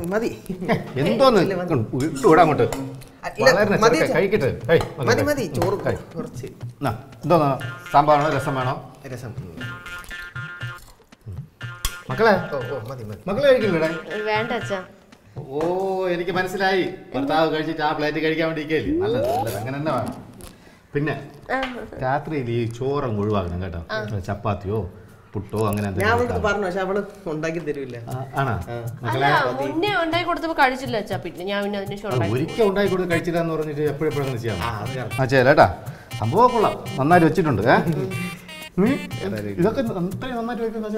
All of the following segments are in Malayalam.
മതി എന്തോന്ന് ഇവിടെ അങ്ങോട്ട് കഴിക്കട്ടെ മതി മതി ചോറ് കുറച്ച് എന്തോന്നാ സാമ്പാറാണോ രസം വേണോ രസം മക്കളെ മതി മതി മക്കളെ കഴിക്കില്ലേ വേണ്ട അച്ഛാ ഓ എനിക്ക് മനസ്സിലായി ഭർത്താവ് കഴിച്ചിട്ട് ആ പ്ലേറ്റ് കഴിക്കാൻ വേണ്ടി ഇരിക്കല്ലേ നല്ലത് നല്ലത് അങ്ങനെ തന്നെ വേണം പിന്നെ രാത്രിയിൽ ഈ ചോറങ്ങ് ഒഴിവാക്കണം കേട്ടോ ചപ്പാത്തിയോ പുട്ടോ അങ്ങനെ പറഞ്ഞു പക്ഷെ അവള് ഉണ്ടാക്കി തരൂല്ല മുന്നേ ഉണ്ടാക്കി കൊടുത്തപ്പോ കഴിച്ചില്ല അച്ഛാ പിന്നെ ഞാൻ പിന്നെ അതിന് ഒരിക്കൽ ഉണ്ടാക്കി കൊടുത്ത് കഴിച്ചില്ലാന്ന് പറഞ്ഞിട്ട് എപ്പോഴെപ്പോഴും ചെയ്യാം ചേട്ടാ സംഭവം കൊള്ളാം നന്നായിട്ട് വെച്ചിട്ടുണ്ട് ഇതൊക്കെ നന്നായിട്ട് വെക്കുന്ന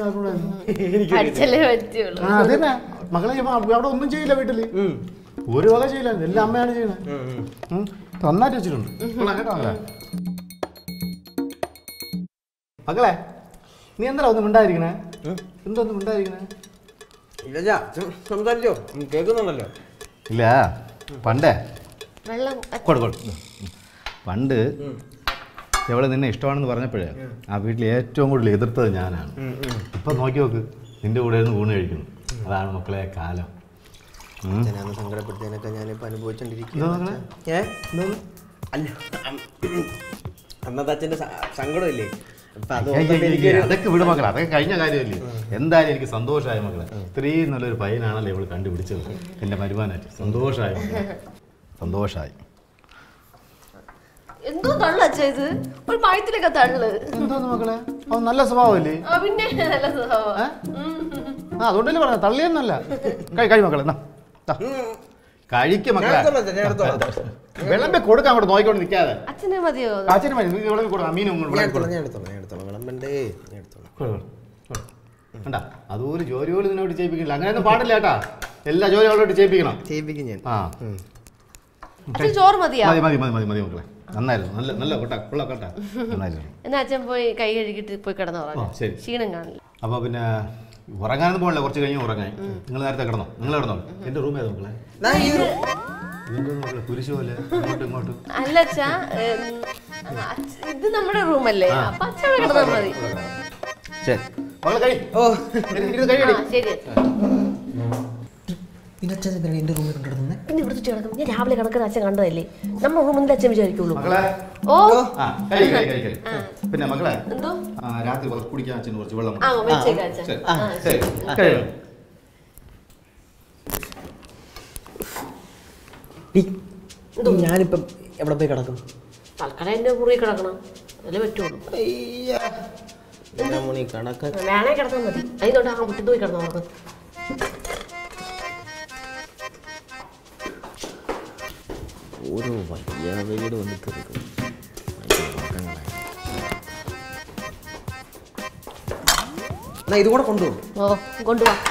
അതന്നെ മക്കളെ അവിടെ ഒന്നും ചെയ്യില്ല വീട്ടില് ഒരു വക ചെയ്യില്ല എല്ലാം അമ്മയാണ് ചെയ്യുന്നത് നന്നായിട്ട് വെച്ചിട്ടുണ്ട് കേട്ടോ മക്കളെ നീ എന്താ ഒന്നും മിണ്ടായിരിക്കണേ എന്തൊന്നും മിണ്ടായിരിക്കണേ സംസാരിച്ചോ കേൾക്കുന്നുണ്ടല്ലോ ഇല്ല പണ്ടേ പണ്ട് എവള് നിന്നെ ഇഷ്ടമാണെന്ന് പറഞ്ഞപ്പോഴേ ആ വീട്ടിൽ ഏറ്റവും കൂടുതൽ എതിർത്തത് ഞാനാണ് ഇപ്പൊ നോക്കി നോക്ക് നിന്റെ കൂടെ ഇരുന്ന് ഊണ് കഴിക്കുന്നു അതാണ് മക്കളെ കാലം സങ്കടപ്പെടുത്തിയതിനൊക്കെ ഞാനിപ്പോ അനുഭവിച്ചോണ്ടിരിക്കുന്നു അന്നത്തെ അച്ഛന്റെ സങ്കടമില്ലേ അതൊക്കെ വിട് മക്കളെ അതൊക്കെ കഴിഞ്ഞ കാര്യമല്ലേ എന്തായാലും എനിക്ക് സന്തോഷമായ മക്കളെ ഇത്രയും നല്ലൊരു പയ്യനാണല്ലോ ഇവള് കണ്ടുപിടിച്ചത് എന്റെ മരുമാനായിട്ട് സന്തോഷമായി സന്തോഷമായി എന്തോ തള്ളു അച്ഛാ ഇത് ഒരു പഴത്തിലൊക്കെ തള്ളു എന്തോന്ന് മക്കളെ അത് നല്ല സ്വഭാവമല്ലേ പിന്നെ നല്ല സ്വഭാവം അതുകൊണ്ടല്ലേ പറഞ്ഞ തള്ളിയെന്നല്ല കഴി മക്കളെ കഴിക്കും മക്കളെ വിളമ്പി കൊടുക്കാൻ അങ്ങോട്ട് നോക്കിക്കൊണ്ട് നിൽക്കാതെ അച്ഛനെ മതിയോ അച്ഛന് മതി വിളമ്പി കൊടുക്കാം മീനും കണ്ടാ അതുപോലെ ജോലിയോട് നിന്നോട്ട് ചെയ്യിപ്പിക്കില്ല അങ്ങനെയൊന്നും പാടില്ല കേട്ടാ എല്ലാ ജോലികളോട്ട് ചെയ്യിപ്പിക്കണം ഞാൻ ചോറ് മതിയാ മതി മതി മതി മതി മക്കളെ നന്നായിരുന്നു നല്ല നല്ല കൊട്ട നന്നായിരുന്നു എന്നാ അച്ഛൻ പോയി കൈ കഴുകിട്ട് പോയി കിടന്നു ശരി ക്ഷീണം കാണില്ല അപ്പൊ പിന്നെ ഉറങ്ങാനൊന്നും പോകണില്ല കുറച്ച് കഴിഞ്ഞ് ഉറങ്ങാൻ നിങ്ങൾ നേരത്തെ കിടന്നോ നിങ്ങൾ കിടന്നോ എന്റെ റൂം ഏതാ മക്കളെ കുരിശു പോലെ ഇങ്ങോട്ടും ഇങ്ങോട്ടും അല്ല അച്ഛാ ഇത് നമ്മുടെ റൂമല്ലേ അപ്പൊ അച്ഛൻ കിടന്നാ മതി ശരി മക്കളെ കഴി ശരി പിന്നെ ഇവിടുത്തെ കിടക്കും ഞാൻ രാവിലെ കിടക്കുന്ന അച്ഛൻ കണ്ടതല്ലേ നമ്മുടെ റൂമിൽ അച്ഛൻ വിചാരിക്കുള്ളൂ ഓ പിന്നെ മക്കളെ എന്തോ രാത്രി കുടിക്കാൻ അച്ഛന് കുറച്ച് വെള്ളം ഞാനിപ്പം എവിടെ പോയി കിടക്കും തൽക്കാലം എന്റെ മുറി കിടക്കണം അതല്ലേ പറ്റുള്ളൂ വേണേ കിടക്കാൻ മതി അതിനോട്ട് ആ മുറ്റത്ത് പോയി കിടന്നോ നമുക്ക് ഓരോ വലിയ വീട് വന്ന് തീർക്കും ഇത് കൂടെ കൊണ്ടുപോകും കൊണ്ടുപോവാ